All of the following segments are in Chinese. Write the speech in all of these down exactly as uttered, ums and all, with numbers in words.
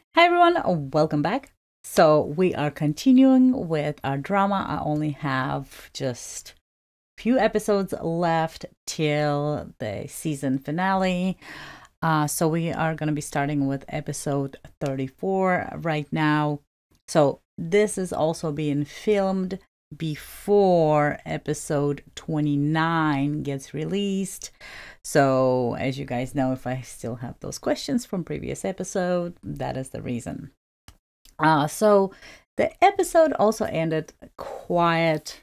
Hi everyone, welcome back. So we are continuing with our drama. I only have just a few episodes left till the season finale. Uh, so we are going to be starting with episode thirty-four right now. So this is also being filmed before episode twenty-nine gets released. So, as you guys know, if I still have those questions from previous episode, that is the reason. Uh, so the episode also ended quiet,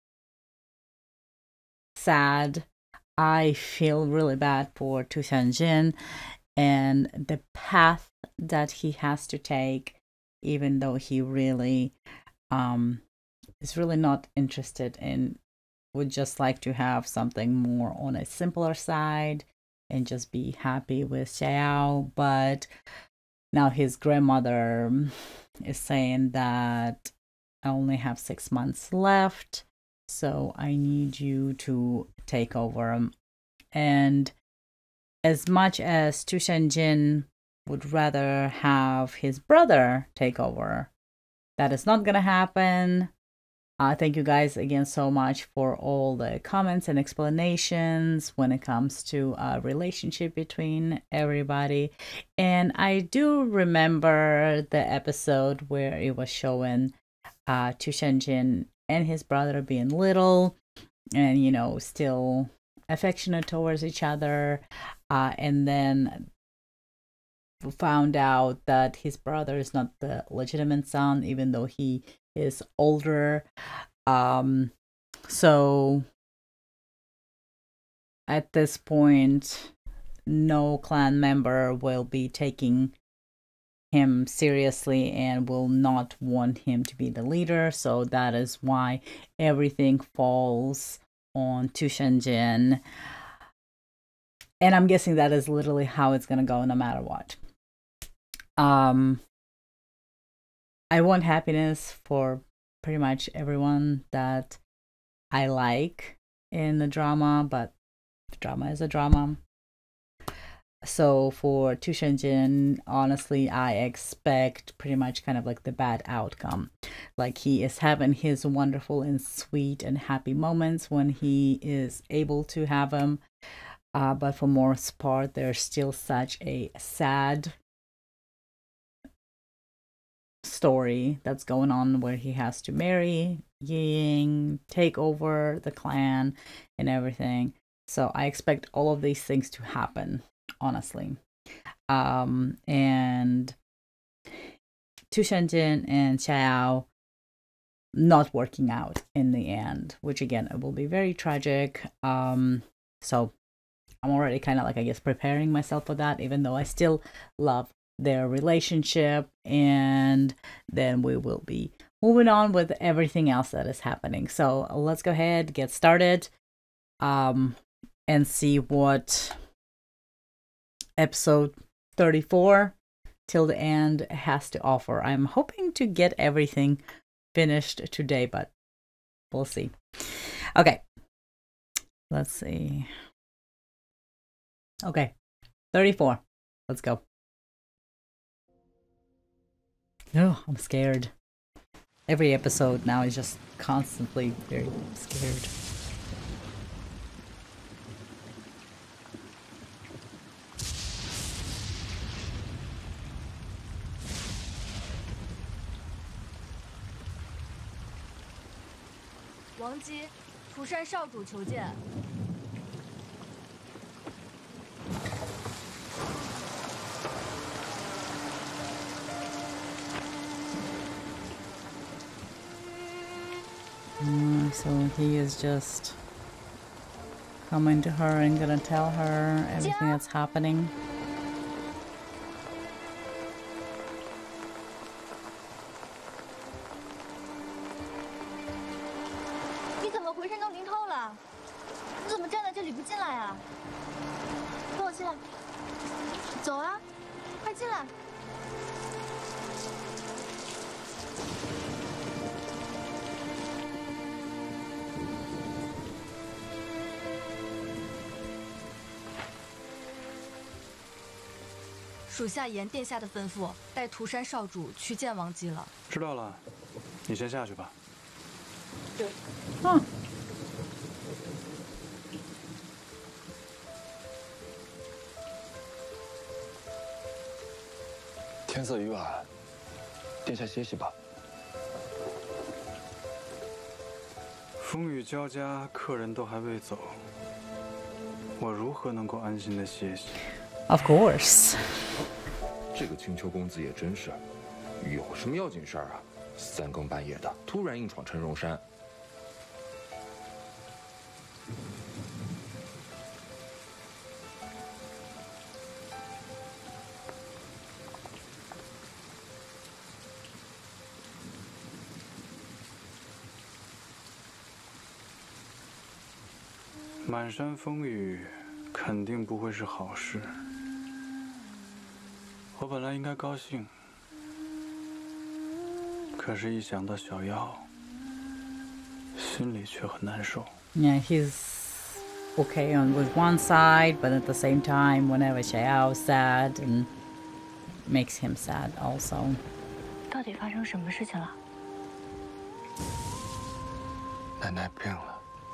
sad. I feel really bad for Tu Jin and the path that he has to take, even though he really um, is really not interested in, would just like to have something more on a simpler side and just be happy with Xiao. But now his grandmother is saying that I only have six months left, so I need you to take over. And as much as Tu Jin would rather have his brother take over, that is not gonna happen. Uh, thank you guys again so much for all the comments and explanations when it comes to a uh, relationship between everybody. And I do remember the episode where it was showing uh, Tu Jin and his brother being little and, you know, still affectionate towards each other. Uh, and then found out that his brother is not the legitimate son, even though he is older. Um, so at this point, no clan member will be taking him seriously and will not want him to be the leader. So that is why everything falls on Tu Jin. And I'm guessing that is literally how it's going to go no matter what. Um, I want happiness for pretty much everyone that I like in the drama, but the drama is a drama. So for Tu Jin, honestly, I expect pretty much kind of like the bad outcome. Like he is having his wonderful and sweet and happy moments when he is able to have them. Uh, but for most part, there's still such a sad story that's going on where he has to marry Ying, take over the clan and everything. So I expect all of these things to happen, honestly. Um, and Tu Jin and Xiao not working out in the end, which again, it will be very tragic. Um, so I'm already kind of like, I guess, preparing myself for that, even though I still love their relationship. And then we will be moving on with everything else that is happening. So let's go ahead, get started, um, and see what episode thirty-four till the end has to offer. I'm hoping to get everything finished today, but we'll see. Okay, let's see. Okay, thirty-four. Let's go. Oh, I'm scared. Every episode now is just constantly very scared. Wang Ji, 涂山少主求见。 Mm, so he is just coming to her and gonna tell her everything that's happening. 属下沿殿下的吩咐，带涂山少主去见王姬了。 知道了，你先下去吧。 嗯。 天色已晚，殿下歇息吧。 风雨交加，客人都还未走，我如何能够安心的歇息 Of course。 这个青丘公子也真是，有什么要紧事儿啊？三更半夜的，突然硬闯陈荣山。 满山风雨，肯定不会是好事。我本来应该高兴，可是，一想到小妖，心里却很难受。 Yeah, he's okay on with one side, but at the same time, whenever Xiao's sad, and makes him sad also. 到底发生什么事情了？ 奶奶病了。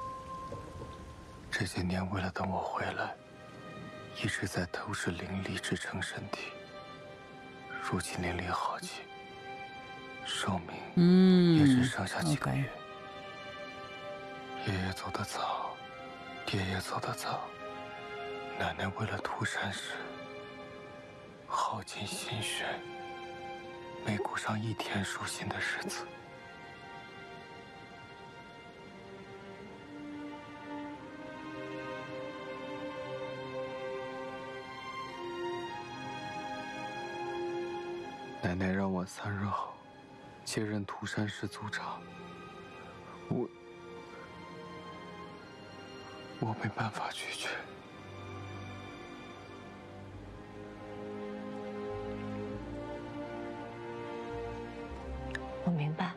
这些年为了等我回来，一直在偷视灵力支撑身体。如今灵力耗尽，寿命也只剩下几个月。爷爷走得早，爹也走得早，奶奶为了涂山氏耗尽心血，没过上一天舒心的日子。奶奶让我三日后接任涂山氏族长，我我没办法拒绝。 我明白。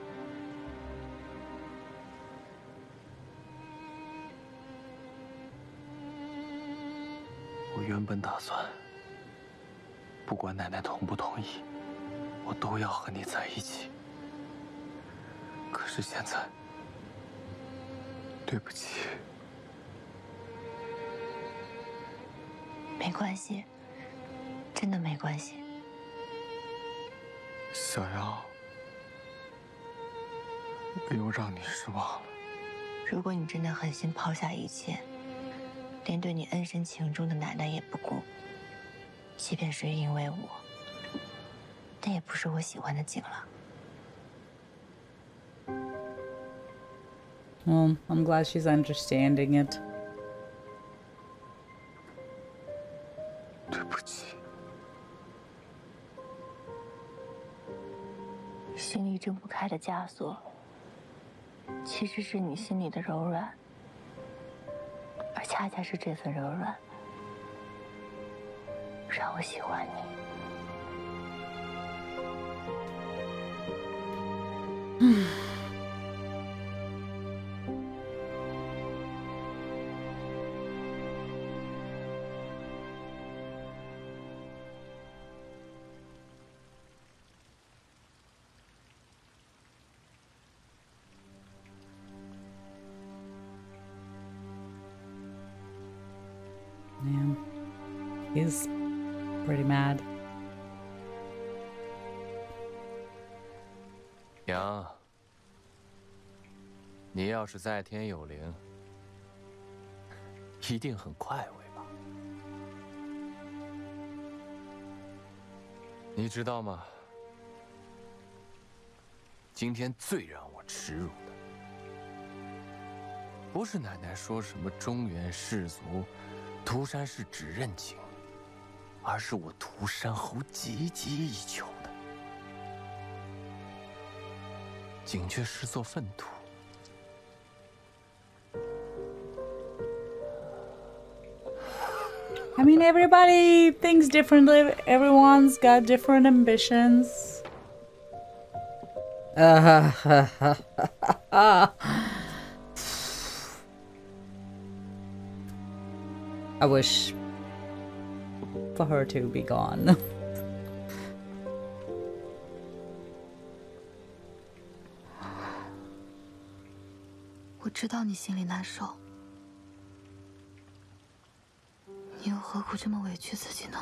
我原本打算，不管奶奶同不同意，我都要和你在一起。可是现在，对不起。 没关系，真的没关系。 小妖，我又让你失望了。 如果你真的狠心抛下一切，连对你恩深情重的奶奶也不顾，即便是因为我，那也不是我喜欢的景了。 Well, I'm glad she's understanding it. 对不起。 心里挣不开的枷锁，其实是你心里的柔软，而恰恰是这份柔软，让我喜欢你。 嗯。Yeah, he's pretty mad. 娘，你要是在天有灵，一定很快慰吧？你知道吗？今天最让我耻辱的，不是奶奶说什么中原士族。涂山氏只认景，而是我涂山侯积极以求的，景却视作粪土。 I mean, everybody thinks differently. Everyone's got different ambitions. Uh, I wish for her to be gone. 我知道你心里难受，你又何苦这么委屈自己呢？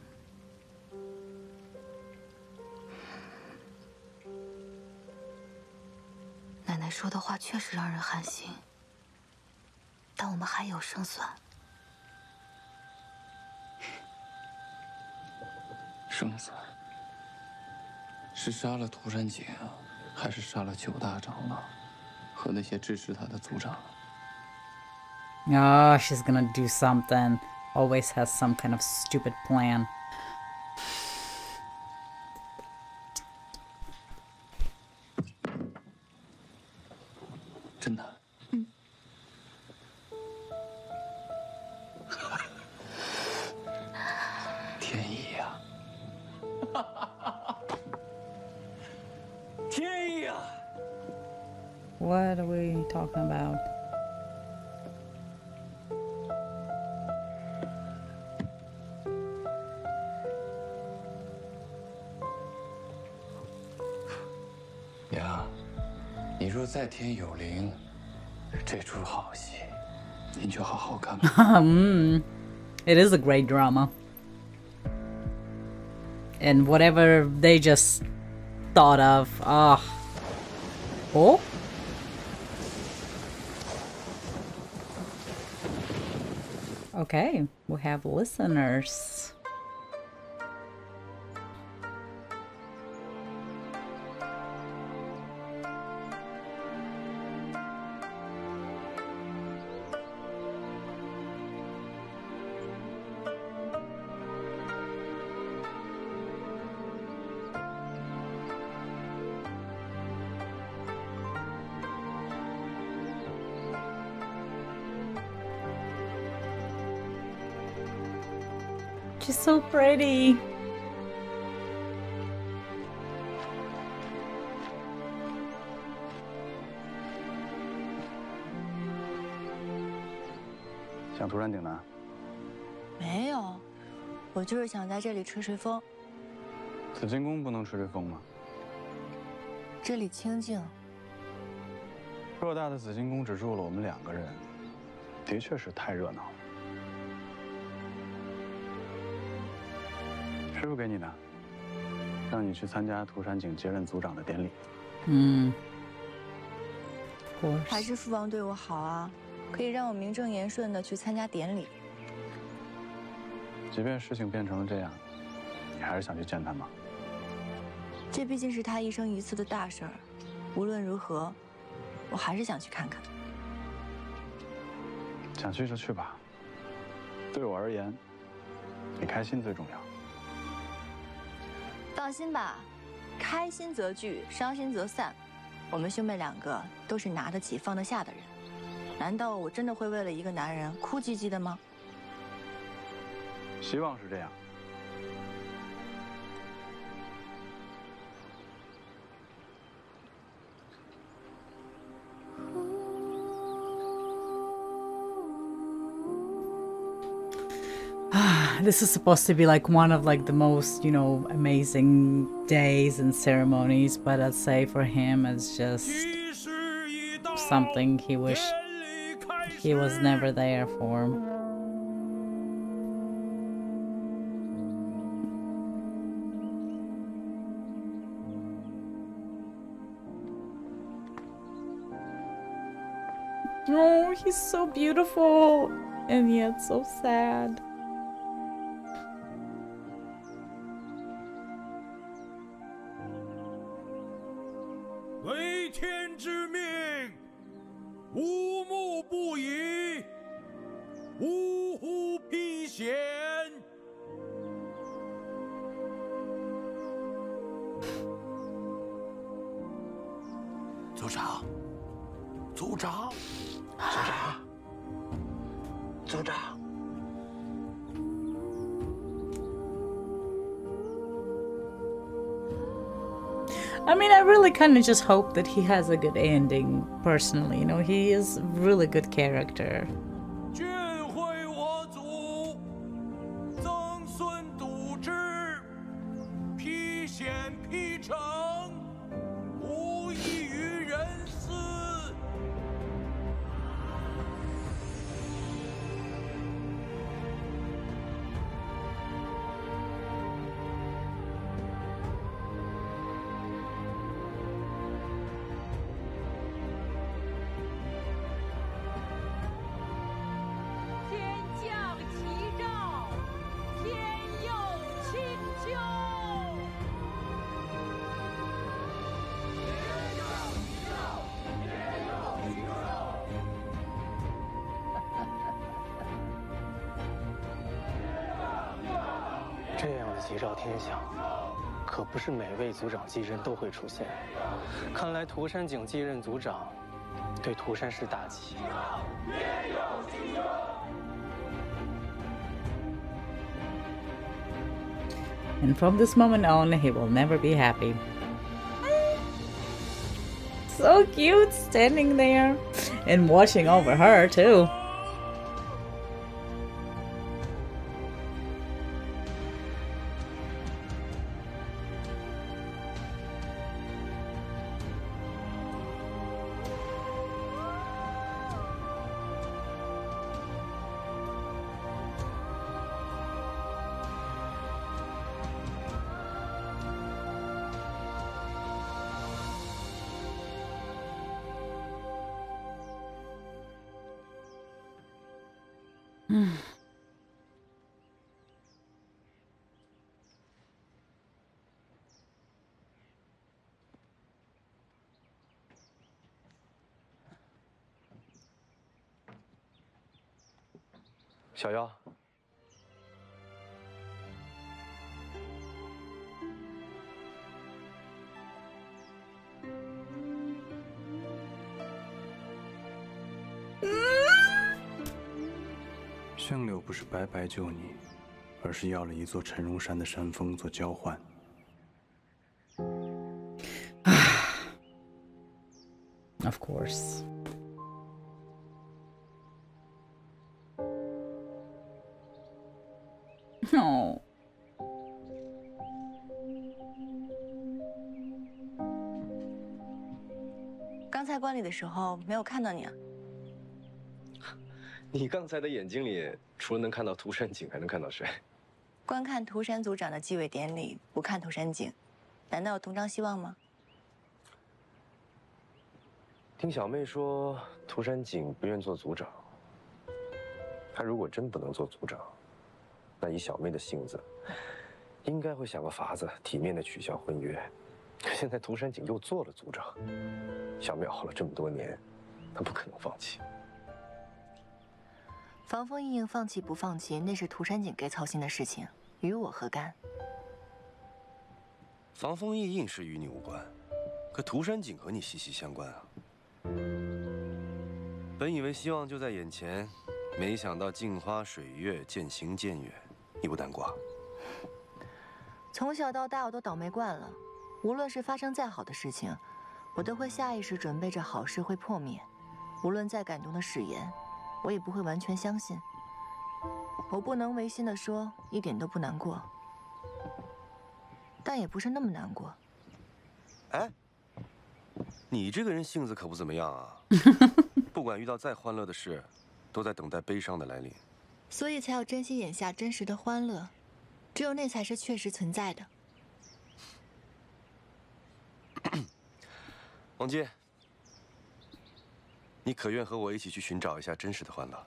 奶奶说的话确实让人寒心，但我们还有胜算。 胜算是杀了涂山璟啊，还是杀了九大长老？ 和那些支持他的族长。 Oh, she's gonna do something. Always has some kind of stupid plan. 真的？ 嗯。 天意呀！天意呀！ What are we talking about? 娘，你若在天有灵，这出好戏，您就好好看吧。 mm, it is a great drama. And whatever they just thought of, ah. Oh? Okay, we have listeners. She's so pretty. 想涂山璟呢？ 没有，我就是想在这里吹吹风。 紫金宫不能吹吹风吗？ 这里清静。 偌大的紫金宫只住了我们两个人，的确是太热闹了。 师傅给你的，让你去参加涂山璟接任族长的典礼。 嗯， 还是父王对我好啊，可以让我名正言顺的去参加典礼。 即便事情变成了这样，你还是想去见他吗？ 这毕竟是他一生一次的大事儿，无论如何，我还是想去看看。 想去就去吧。对我而言，你开心最重要。 放心吧，开心则聚，伤心则散。我们兄妹两个都是拿得起放得下的人，难道我真的会为了一个男人哭唧唧的吗？ 希望是这样。 This is supposed to be like one of like the most, you know, amazing days and ceremonies, but I'd say for him it's just something he wished he was never there for. Oh, he's so beautiful and yet so sad. 为天之命，无目不疑，呜呼披险。族长，族长，族长，族长。 I mean, I really kind of just hope that he has a good ending, personally. You know, he is a really good character. 眷会我族，曾孙显披城，无异于人私。 这样的吉兆天象，可不是每位族长继任都会出现。看来涂山璟继任族长，对涂山氏大吉。 And from this moment on, he will never be happy. So cute, standing there and watching over her too. Hmm. 小妖， 相柳不是白白救你，而是要了一座陈荣山的山峰做交换。 Of course. No. 刚才观礼的时候没有看到你啊。 你刚才的眼睛里，除了能看到涂山璟，还能看到谁？ 观看涂山族长的继位典礼，不看涂山璟，难道有东张西望吗？ 听小妹说，涂山璟不愿做族长。他如果真不能做族长，那以小妹的性子，应该会想个法子体面的取消婚约。现在涂山璟又做了族长，小妹熬了这么多年，她不可能放弃。 防风硬硬放弃不放弃，那是涂山璟该操心的事情，与我何干？ 防风硬硬是与你无关，可涂山璟和你息息相关啊。本以为希望就在眼前，没想到镜花水月，渐行渐远。你不难过？ 从小到大，我都倒霉惯了。无论是发生再好的事情，我都会下意识准备着好事会破灭；无论再感动的誓言，我也不会完全相信。我不能违心的说，一点都不难过，但也不是那么难过。 哎，你这个人性子可不怎么样啊！不管遇到再欢乐的事，都在等待悲伤的来临。 所以才要珍惜眼下真实的欢乐，只有那才是确实存在的。 王姬，你可愿和我一起去寻找一下真实的欢乐？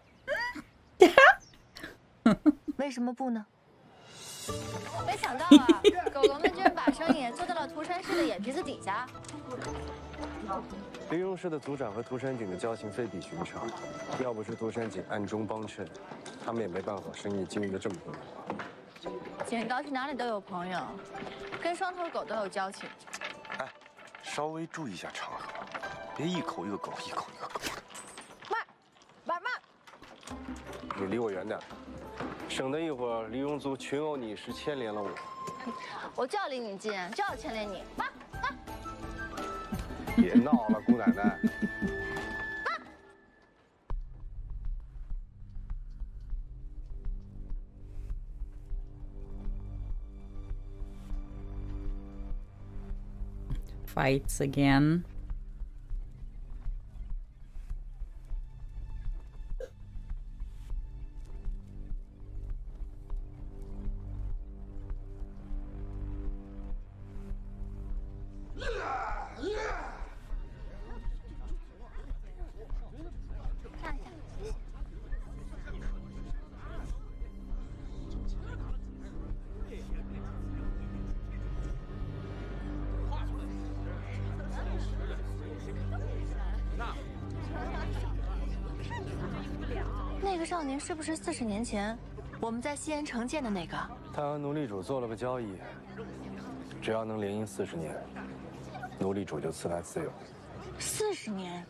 为什么不呢？ 没想到啊，狗狗们居然把生意做到了涂山氏的眼皮子底下。 玲珑氏的族长和涂山璟的交情非比寻常，要不是涂山璟暗中帮衬，他们也没办法生意经营的这么红火。 剪刀去哪里都有朋友，跟双头狗都有交情。 哎，稍微注意一下场合，别一口一个狗，一口一个狗的。 慢，慢慢。 你离我远点，省得一会儿黎庸族群殴你时牵连了我。 我就要离你近，就要牵连你。慢，慢。 别闹了，姑奶奶。 fights again. 那个少年是不是四十年前我们在西安城见的那个？ 他和奴隶主做了个交易，只要能联姻四十年，奴隶主就赐他自由。 四十年？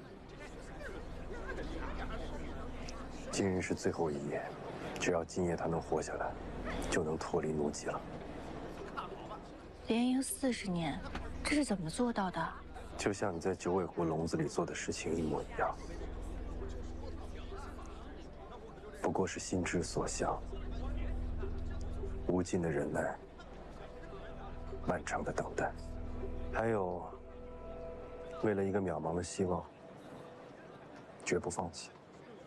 今日是最后一夜，只要今夜他能活下来，就能脱离奴籍了。 联姻四十年，这是怎么做到的？ 就像你在九尾狐笼子里做的事情一模一样。不过是心之所向，无尽的忍耐，漫长的等待，还有为了一个渺茫的希望，绝不放弃。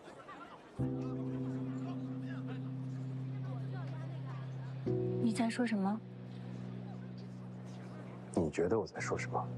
你在说什么？ 你觉得我在说什么？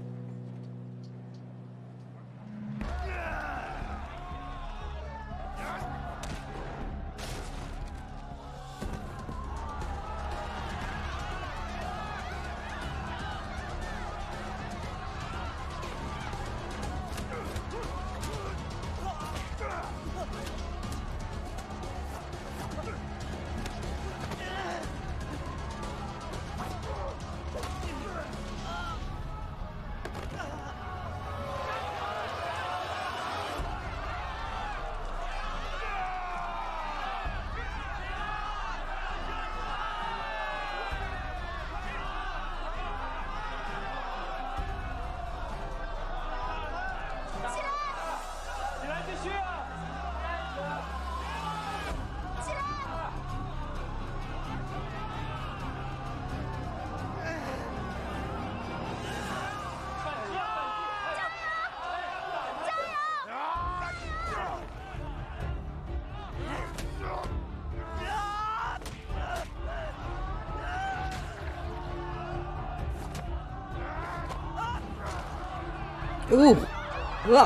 Ooh. Ugh.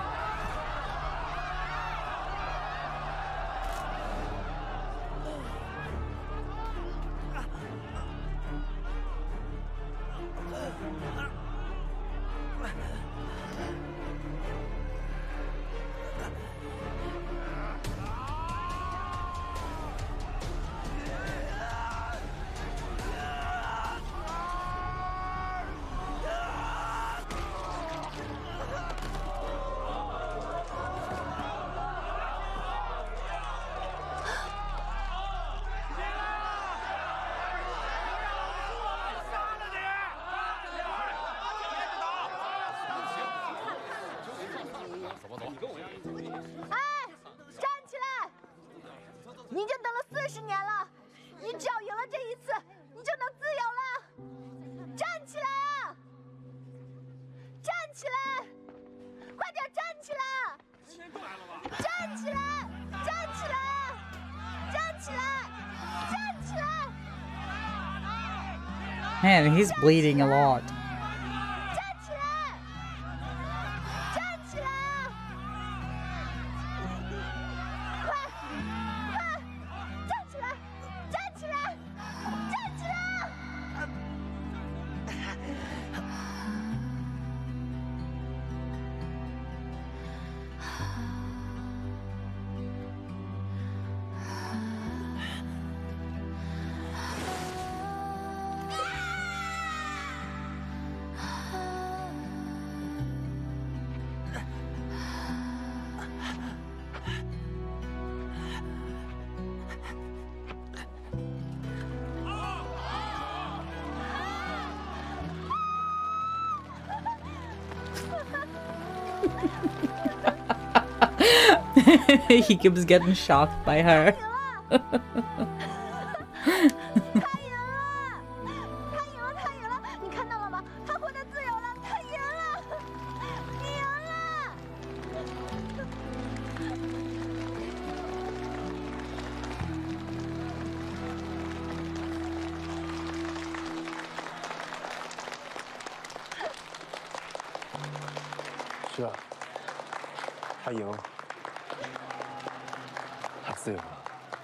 Man, he's bleeding a lot. He keeps getting shocked by her. 是啊，他赢，他自由了。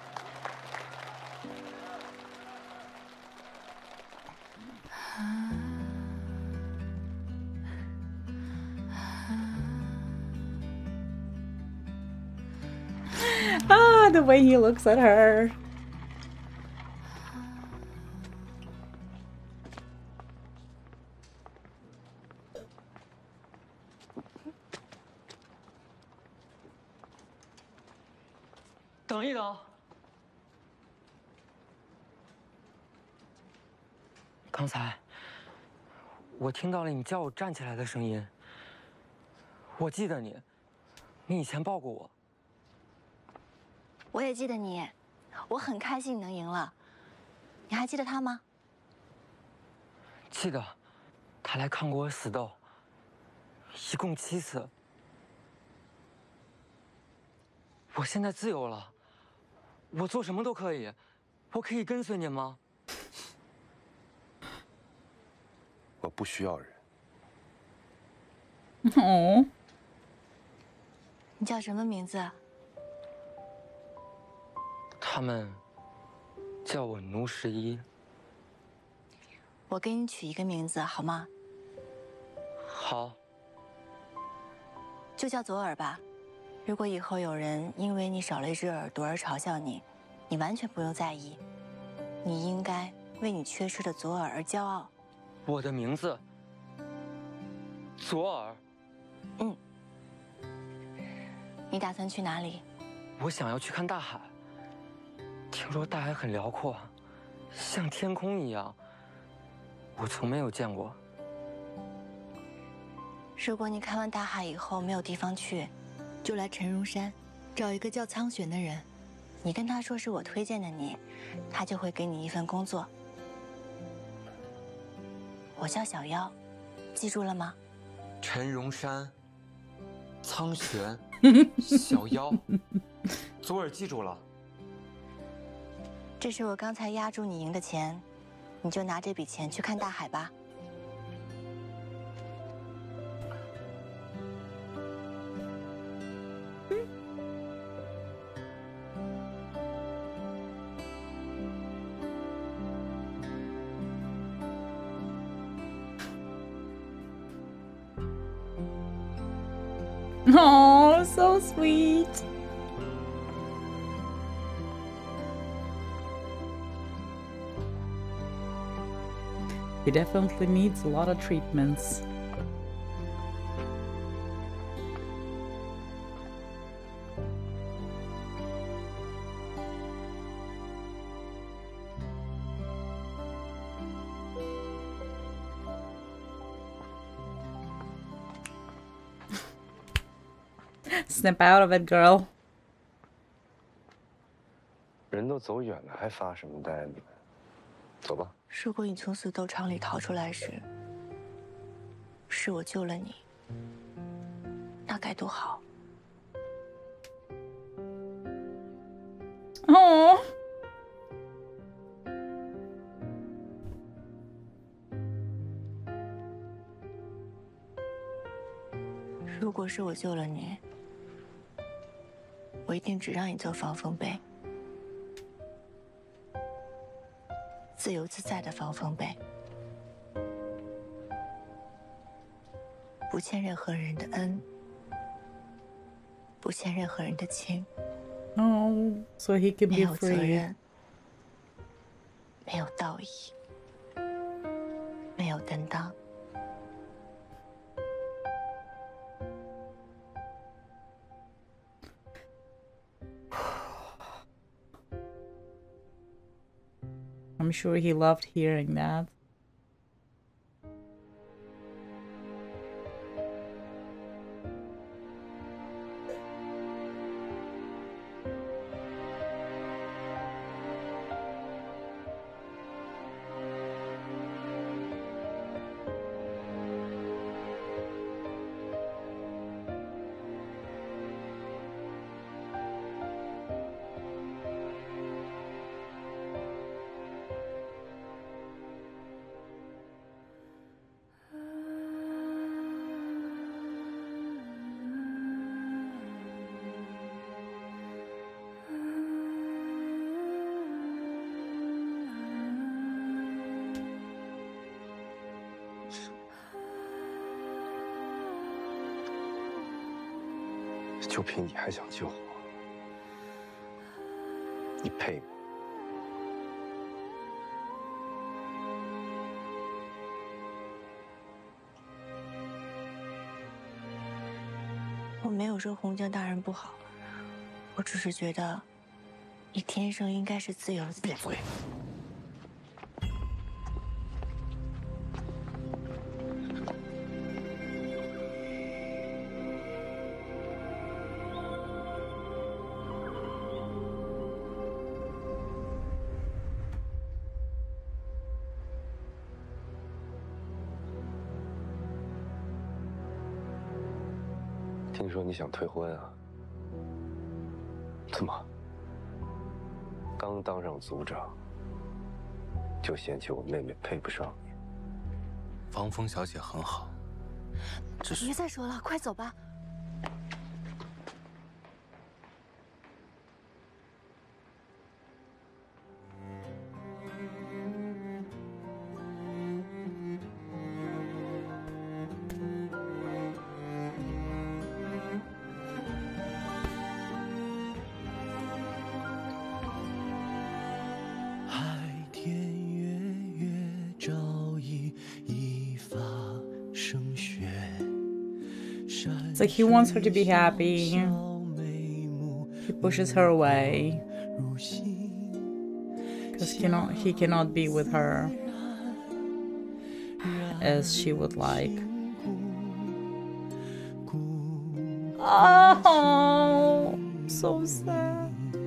Ah, the way he looks at her. 等一等，刚才我听到了你叫我站起来的声音。我记得你，你以前抱过我。 我也记得你，我很开心你能赢了。你还记得他吗？ 记得，他来看过我死斗，一共七次。我现在自由了，我做什么都可以，我可以跟随您吗？ 我不需要人。 哦， 你叫什么名字？ 他们叫我奴十一。 我给你取一个名字好吗？ 好， 就叫左耳吧。如果以后有人因为你少了一只耳朵而嘲笑你，你完全不用在意。你应该为你缺失的左耳而骄傲。 我的名字，左耳。 嗯。你打算去哪里？ 我想要去看大海。 听说大海很辽阔，像天空一样，我从没有见过。 如果你看完大海以后没有地方去，就来陈荣山，找一个叫苍玄的人，你跟他说是我推荐的你，他就会给你一份工作。我叫小妖，记住了吗？ 陈荣山，苍玄，小妖，左耳记住了。 这是我刚才押注你赢的钱，你就拿这笔钱去看大海吧。 Oh, so sweet. He definitely needs a lot of treatments. Snap out of it, girl. 人都走远了，还发什么呆呢？走吧。 如果你从死斗场里逃出来时，是我救了你，那该多好。 哦。 如果是我救了你，我一定只让你做防风背，自由自在的防风背，不欠任何人的恩，不欠任何人的情。 Oh, so he can 没 be 有责 free. 任，没有道义，没有担当。 I'm sure he loved hearing that. 就凭你还想救我？你配吗？ 我没有说洪江大人不好，我只是觉得，你天生应该是自由的。 闭嘴！听说你想退婚啊？怎么？刚当上族长，就嫌弃我妹妹配不上你？ 王峰小姐很好，只是…… 别再说了，快走吧。 It's like he wants her to be happy. He pushes her away because cannot he cannot be with her as she would like. Oh, so sad.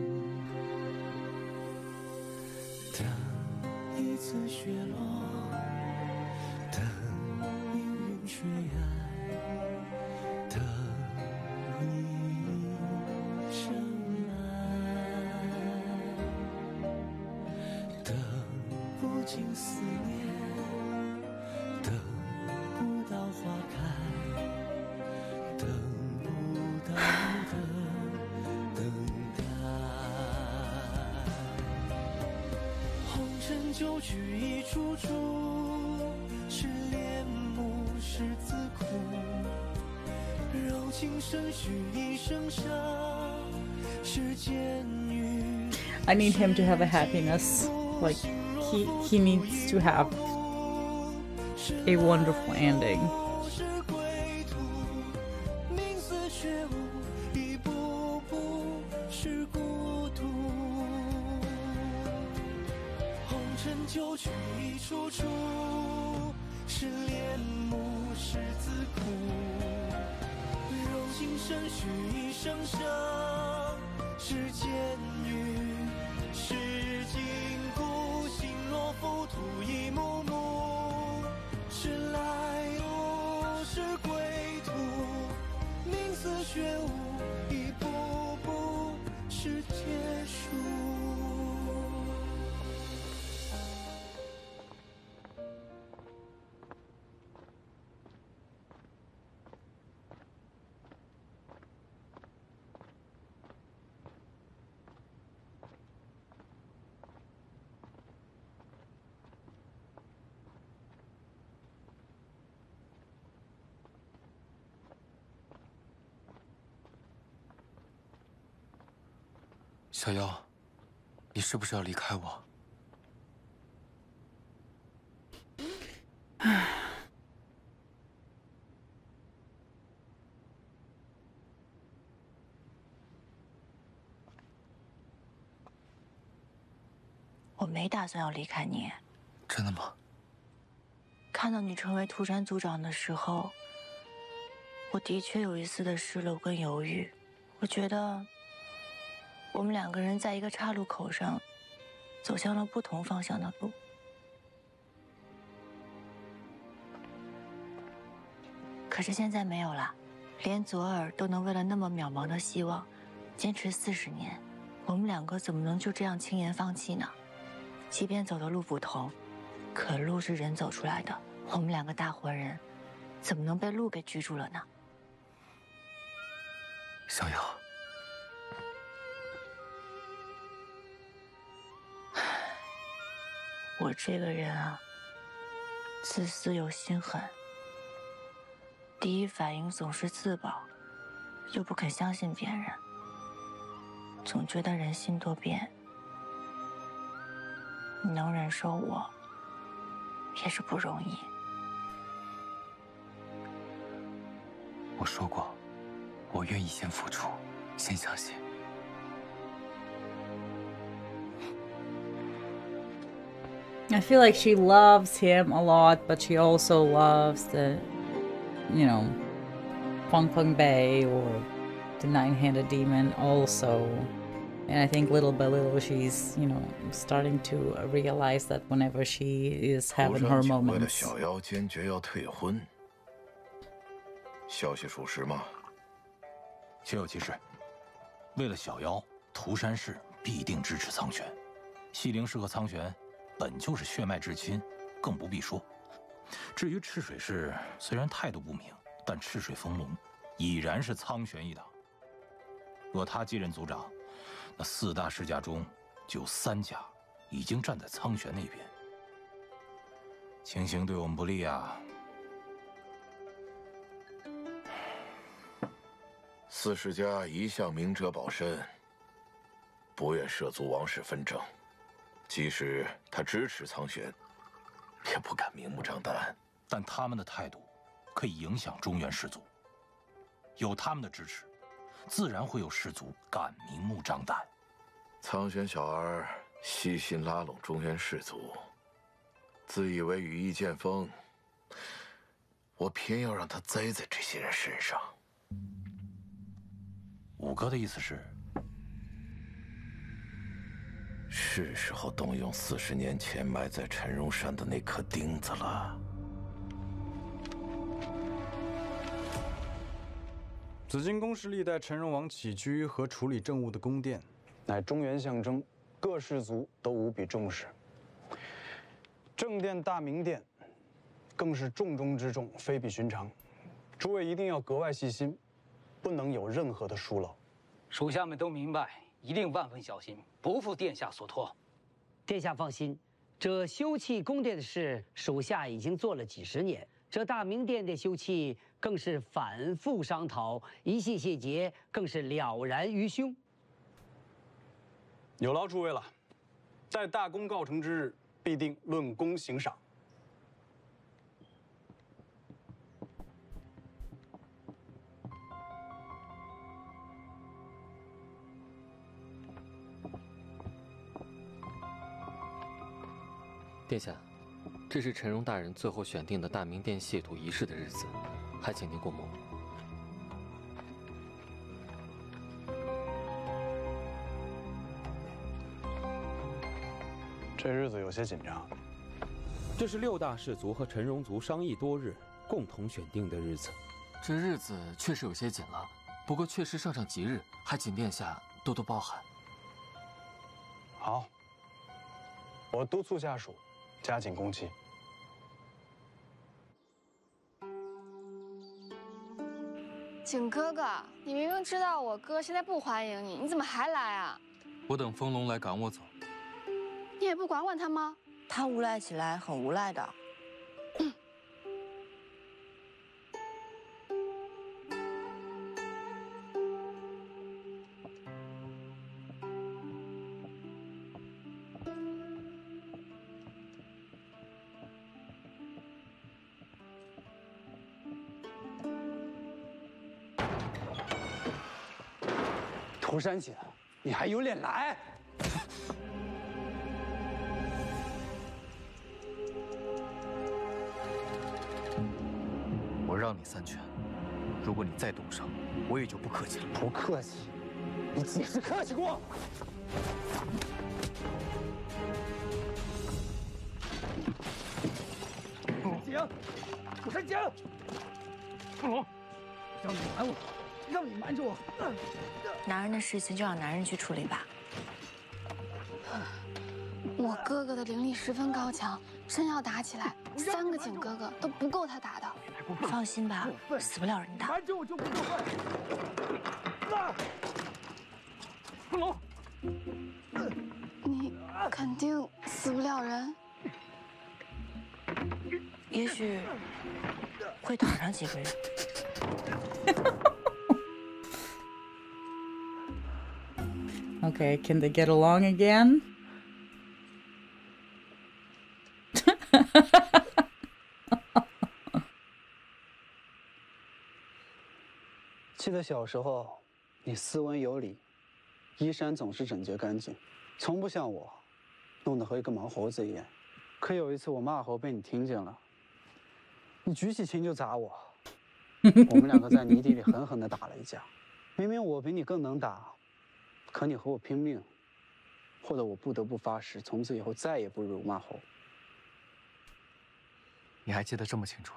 I need him to have a happiness. Like he he needs to have a wonderful ending. “小妖，你是不是要离开我？” 我没打算要离开你。 真的吗？ 看到你成为屠山族长的时候，我的确有一丝的失落跟犹豫。我觉得，我们两个人在一个岔路口上，走向了不同方向的路。可是现在没有了，连左耳都能为了那么渺茫的希望，坚持四十年，我们两个怎么能就这样轻言放弃呢？即便走的路不同，可路是人走出来的。我们两个大活人，怎么能被路给拘住了呢？ 小妖， 我这个人啊，自私又心狠，第一反应总是自保， 又不肯相信别人，总觉得人心多变。你能忍受我，也是不容易。 我说过，我愿意先付出，先相信。 I feel like she loves him a lot, but she also loves the, you know, Feng Feng Bei or the Nine-Handed Demon also. And I think little by little she's, you know, starting to realize that whenever she is having her moments. 为了小妖坚决要退婚，消息属实吗？ 确有其事。为了小妖，涂山氏必定支持苍玄。西陵氏和苍玄 本就是血脉至亲，更不必说。至于赤水氏，虽然态度不明，但赤水丰隆已然是苍玄一党。若他继任族长，那四大世家中就有三家已经站在苍玄那边。情形对我们不利啊！ 四世家一向明哲保身，不愿涉足王室纷争。 即使他支持苍玄，也不敢明目张胆。 但他们的态度可以影响中原氏族，有他们的支持，自然会有氏族敢明目张胆。 苍玄小儿悉心拉拢中原氏族，自以为羽翼渐丰，我偏要让他栽在这些人身上。 五哥的意思是？ 是时候动用四十年前埋在陈荣山的那颗钉子了。 紫金宫是历代陈荣王起居和处理政务的宫殿， 乃中原象征，各氏族都无比重视。正殿、大明殿，更是重中之重，非比寻常。诸位一定要格外细心，不能有任何的疏漏。 属下们都明白。 一定万分小心，不负殿下所托。 殿下放心，这修葺宫殿的事，属下已经做了几十年。这大明殿的修葺更是反复商讨，一细细节更是了然于胸。 有劳诸位了，在大功告成之日，必定论功行赏。 殿下，这是陈荣大人最后选定的大明殿谢土仪式的日子，还请您过目。 这日子有些紧张。 这是六大氏族和陈荣族商议多日，共同选定的日子。 这日子确实有些紧了，不过确实上上吉日，还请殿下多多包涵。 好，我督促下属。 加紧工期。 景哥哥，你明明知道我哥现在不欢迎你，你怎么还来啊？ 我等风龙来赶我走。 你也不管管他吗？ 他无赖起来很无赖的。嗯涂山姐，你还有脸来？ 我让你三拳，如果你再动手，我也就不客气了。 不客气？你几时客气过？ 景，涂山景，凤龙，让你瞒我，让你瞒着我。 男人的事情就让男人去处理吧。 我哥哥的灵力十分高强，真要打起来，三个景哥哥都不够他打的。 放心吧，死不了人的。 瞒着我就不过分。凤龙， 你肯定死不了人。 也许会躺上几个月。 Okay, can they get along again? 记得小时候，你斯文有礼，衣衫总是整洁干净，从不像我，弄得和一个毛猴子一样。可有一次我骂猴被你听见了，你举起琴就砸我，我们两个在泥地里狠狠地打了一架。明明我比你更能打，可你和我拼命，或者我不得不发誓，从此以后再也不辱骂猴。 你还记得这么清楚？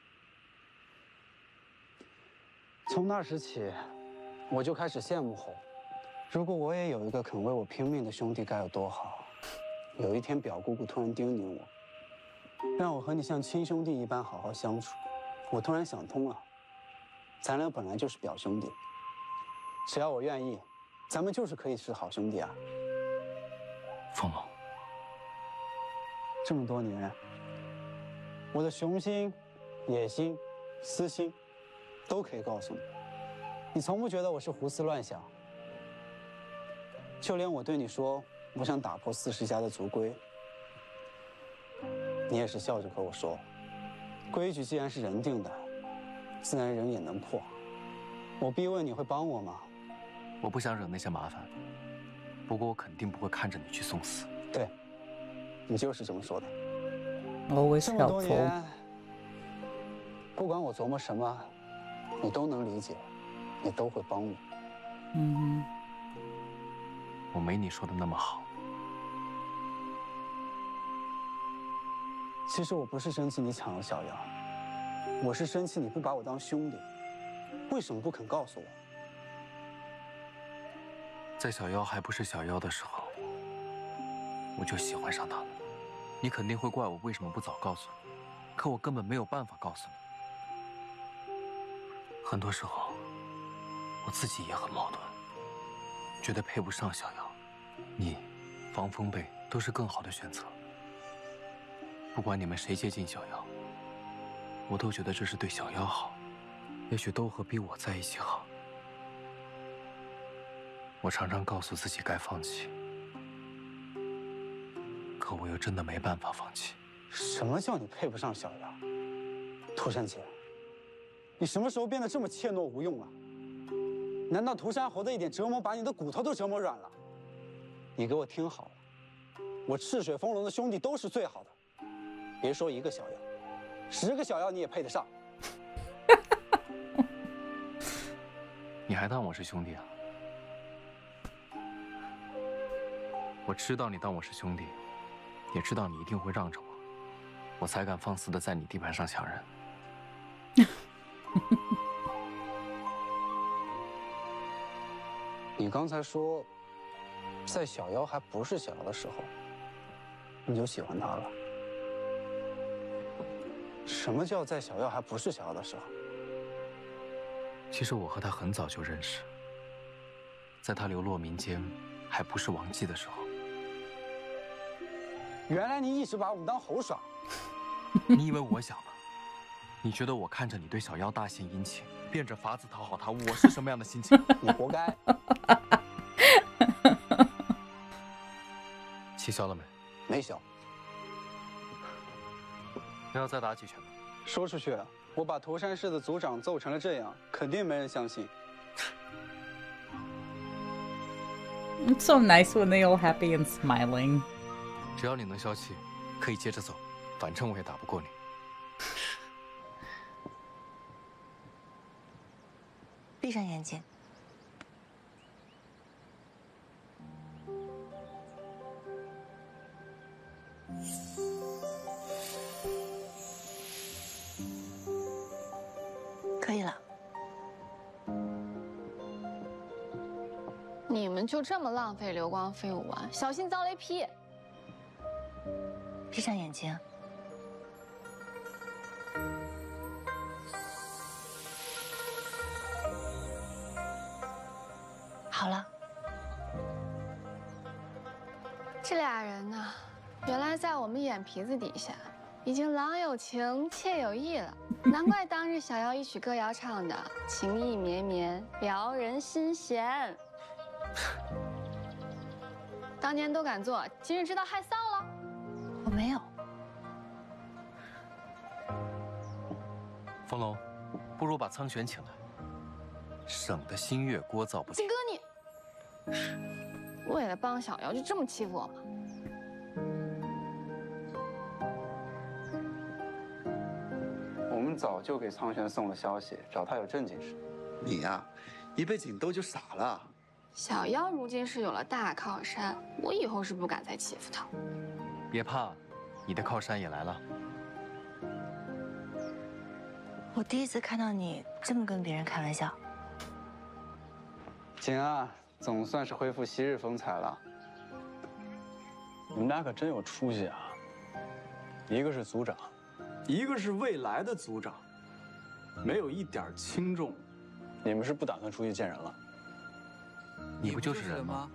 从那时起，我就开始羡慕猴。如果我也有一个肯为我拼命的兄弟，该有多好！有一天，表姑姑突然叮咛我，让我和你像亲兄弟一般好好相处。我突然想通了，咱俩本来就是表兄弟，只要我愿意，咱们就是可以是好兄弟啊。 凤龙， 这么多年，我的雄心、野心、私心。 都可以告诉你，你从不觉得我是胡思乱想。就连我对你说我想打破四十家的族规，你也是笑着和我说，规矩既然是人定的，自然人也能破。我逼问你会帮我吗？ 我不想惹那些麻烦，不过我肯定不会看着你去送死。 对，你就是这么说的。 Always 这么多 helpful. 年，不管我琢磨什么。 你都能理解，你都会帮我。 嗯， 我没你说的那么好。 其实我不是生气你抢了小瑶，我是生气你不把我当兄弟。为什么不肯告诉我？ 在小妖还不是小妖的时候，我就喜欢上她了。你肯定会怪我为什么不早告诉你，可我根本没有办法告诉你。 很多时候，我自己也很矛盾，觉得配不上小瑶，你、防风贝都是更好的选择。不管你们谁接近小瑶，我都觉得这是对小妖好，也许都和比我在一起好。我常常告诉自己该放弃，可我又真的没办法放弃。 什么叫你配不上小瑶？涂山姐。 你什么时候变得这么怯懦无用了？难道涂山侯的一点折磨把你的骨头都折磨软了？你给我听好了，我赤水风龙的兄弟都是最好的，别说一个小妖，十个小妖你也配得上。 你还当我是兄弟啊？我知道你当我是兄弟，也知道你一定会让着我，我才敢放肆的在你地盘上抢人。 你刚才说，在小妖还不是小妖的时候，你就喜欢他了。什么叫在小妖还不是小妖的时候？ 其实我和他很早就认识，在他流落民间，还不是王姬的时候。 原来你一直把我们当猴耍。 你以为我想的？你觉得我看着你对小妖大献殷勤，变着法子讨好他，我是什么样的心情？ 你活该。 气消了没？ 没消。 还要再打几拳吗？ 说出去，我把涂山氏的族长揍成了这样，肯定没人相信。 It's so nice when they all happy and smiling. 只要你能消气，可以接着走，反正我也打不过你。 闭上眼睛。可以了。 你们就这么浪费流光飞舞啊？小心遭雷劈！ 闭上眼睛。好了。 这俩人呢，原来在我们眼皮子底下，已经郎有情，妾有意了。难怪当日小妖一曲歌谣唱的情意绵绵，撩人心弦。 当年都敢做，今日知道害臊了？ 我没有。 风龙，不如把苍玄请来，省得心越聒噪不停。 景哥你，为了帮小瑶就这么欺负我吗？ 我们早就给苍玄送了消息，找他有正经事。 你呀、啊，一被景斗就傻了。 小妖如今是有了大靠山，我以后是不敢再欺负她。 别怕，你的靠山也来了。 我第一次看到你这么跟别人开玩笑。 景啊，总算是恢复昔日风采了。你们俩可真有出息啊！一个是族长，一个是未来的族长，没有一点轻重。你们是不打算出去见人了？ 你不就是人吗？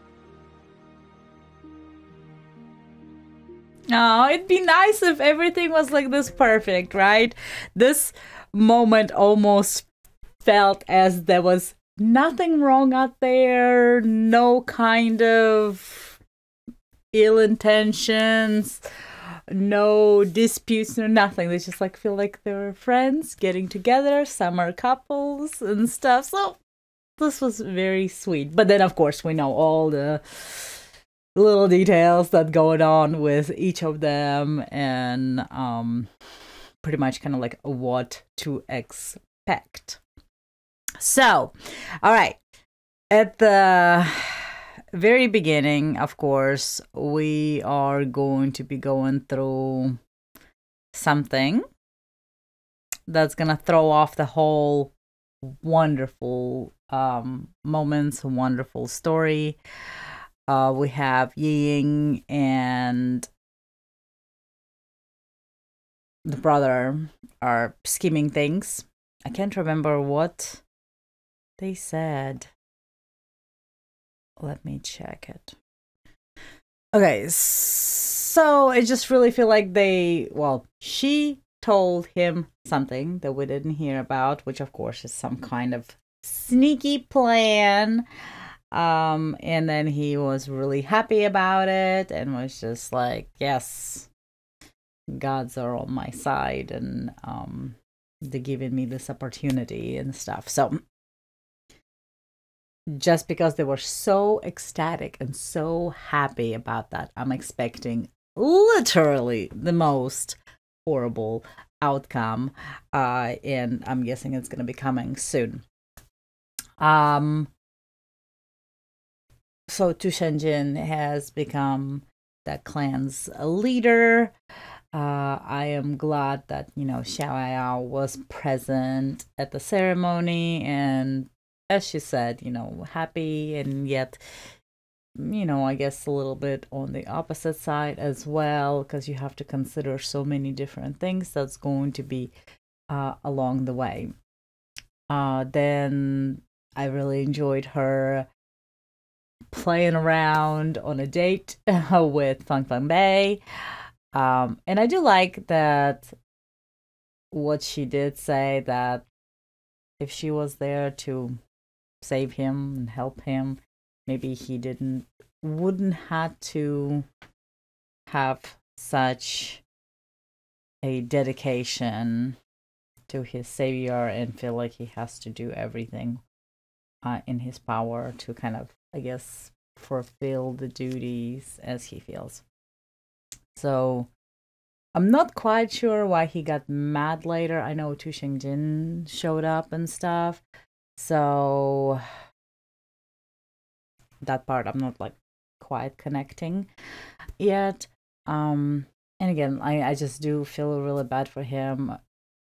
Oh, it'd be nice if everything was like this perfect, right? This moment almost felt as there was nothing wrong out there, no kind of ill intentions, no disputes, no nothing. They just like feel like they're friends getting together, summer couples and stuff. So this was very sweet. But then, of course, we know all the little details that going on with each of them, and um pretty much kind of like what to expect. So all right, at the very beginning, of course, we are going to be going through something that's gonna throw off the whole wonderful um moments, wonderful story. Uh, we have Ying and the brother are scheming things. I can't remember what they said. Let me check it. Okay, so I just really feel like they, well, she told him something that we didn't hear about, which of course is some kind of sneaky plan. Um, and then he was really happy about it and was just like, yes, gods are on my side, and um, they're giving me this opportunity and stuff. So just because they were so ecstatic and so happy about that, I'm expecting literally the most horrible outcome. Uh, and I'm guessing it's going to be coming soon. Um... So Tu Shenjin has become that clan's leader. Uh, I am glad that, you know, Xiaoyao was present at the ceremony, and as she said, you know, happy, and yet, you know, I guess a little bit on the opposite side as well, because you have to consider so many different things that's going to be uh, along the way. Uh, then I really enjoyed her playing around on a date uh, with Fang Fangbei. Um, and I do like that what she did say, that if she was there to save him and help him, maybe he didn't, wouldn't have to have such a dedication to his savior and feel like he has to do everything uh, in his power to kind of, I guess, fulfill the duties as he feels. So I'm not quite sure why he got mad later. I know Tu Shenjin showed up and stuff, so that part I'm not like quite connecting yet. Um, and again, I, I just do feel really bad for him.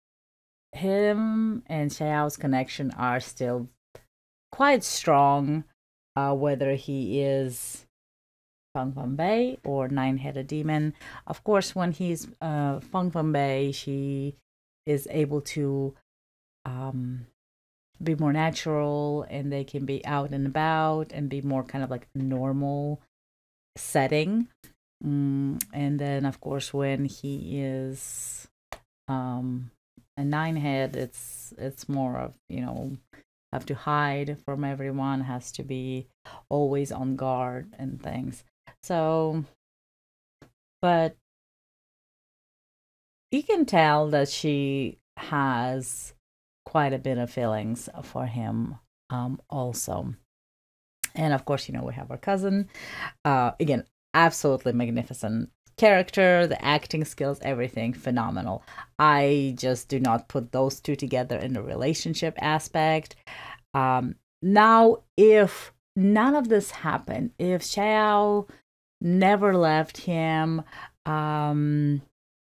Him and Xiao's connection are still quite strong. Uh, whether he is Fang Fangbei or Nine-Headed Demon. Of course, when he's uh, Fang Fangbei, she is able to um, be more natural, and they can be out and about and be more kind of like normal setting. Mm, and then, of course, when he is um, a Nine-Head, it's it's more of, you know, have to hide from everyone, has to be always on guard and things. So, but you can tell that she has quite a bit of feelings for him um, also. And of course, you know, we have our cousin. Uh, again, absolutely magnificent character, the acting skills, everything phenomenal. I just do not put those two together in the relationship aspect. Um, now, if none of this happened, if Xiao never left him, um,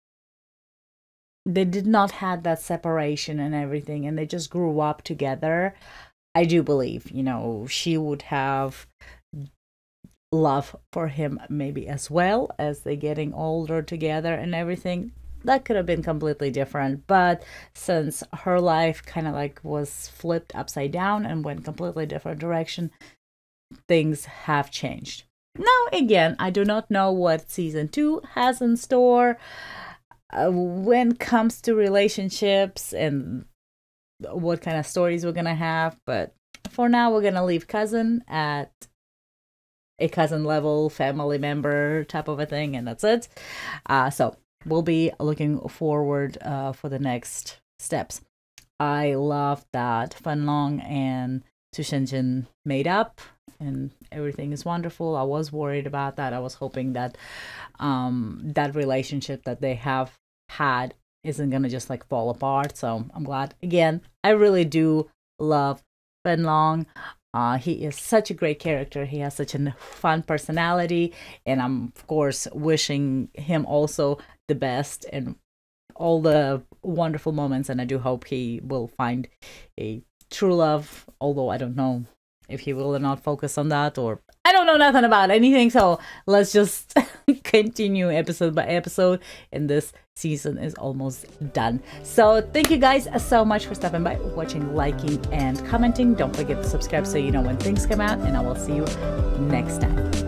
they did not have that separation and everything, and they just grew up together, I do believe, you know, she would have love for him maybe as well as they getting older together and everything. That could have been completely different, but since her life kind of like was flipped upside down and went completely different direction, things have changed. Now again, I do not know what season two has in store uh, when it comes to relationships and what kind of stories we're gonna have, but for now we're gonna leave cousin at a cousin level, family member type of a thing, and that's it. Uh, so we'll be looking forward uh, for the next steps. I love that Fenlong and Tu Shenjin made up, and everything is wonderful. I was worried about that. I was hoping that um, that relationship that they have had isn't gonna just like fall apart. So I'm glad. Again, I really do love Fenlong. Uh, he is such a great character. He has such a fun personality, and I'm of course wishing him also the best and all the wonderful moments, and I do hope he will find a true love, although I don't know if he will or not focus on that, or I don't know nothing about anything. So let's just continue episode by episode, and this season is almost done. So thank you guys so much for stopping by, watching, liking, and commenting. Don't forget to subscribe so you know when things come out, and I will see you next time.